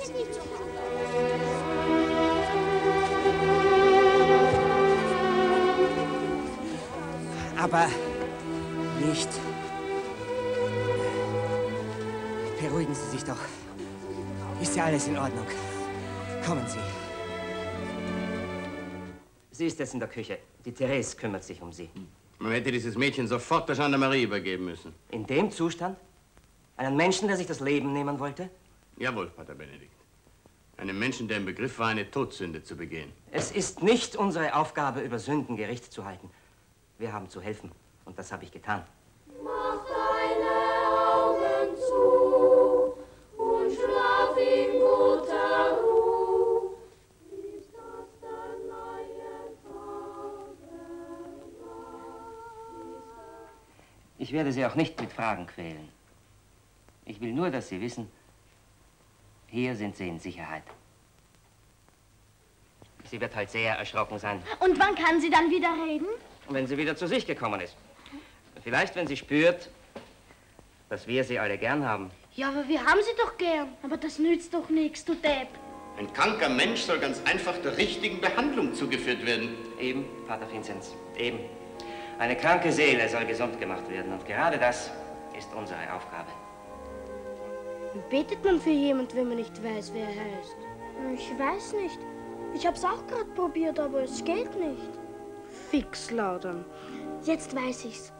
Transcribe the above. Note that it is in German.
Aber nicht. Beruhigen Sie sich doch. Ist ja alles in Ordnung. Kommen Sie. Sie ist jetzt in der Küche. Die Therese kümmert sich um Sie. Man hätte dieses Mädchen sofort der Gendarmerie übergeben müssen. In dem Zustand? Einen Menschen, der sich das Leben nehmen wollte? Jawohl, Pater Benedikt. Einem Menschen, der im Begriff war, eine Todsünde zu begehen. Es ist nicht unsere Aufgabe, über Sünden Gericht zu halten. Wir haben zu helfen. Und das habe ich getan. Mach deine Augen zu und schlaf in guter Ruhe. Ist das der neue Tagewahl? Ich werde Sie auch nicht mit Fragen quälen. Ich will nur, dass Sie wissen, hier sind Sie in Sicherheit. Sie wird halt sehr erschrocken sein. Und wann kann sie dann wieder reden? Wenn sie wieder zu sich gekommen ist. Vielleicht, wenn sie spürt, dass wir sie alle gern haben. Ja, aber wir haben sie doch gern. Aber das nützt doch nichts, du Depp. Ein kranker Mensch soll ganz einfach der richtigen Behandlung zugeführt werden. Eben, Pater Vinzenz, eben. Eine kranke Seele soll gesund gemacht werden. Und gerade das ist unsere Aufgabe. Wie betet man für jemand, wenn man nicht weiß, wer er heißt? Ich weiß nicht. Ich hab's auch gerade probiert, aber es geht nicht. Fix, Laudern. Jetzt weiß ich's.